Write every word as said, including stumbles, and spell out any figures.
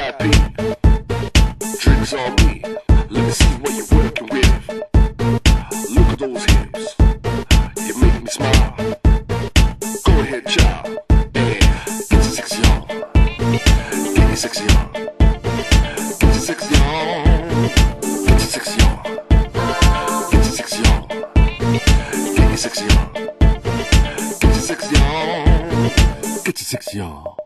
I P. Drinks on me. Let me see what you're working with. Look at those hips. You make me smile. Go ahead, child. Yeah. Get your sexy on. Get your sexy on. Get your sexy on. Get your sexy on. Get your sexy on. Get your sexy on. Get your sexy on. Get your sexy on.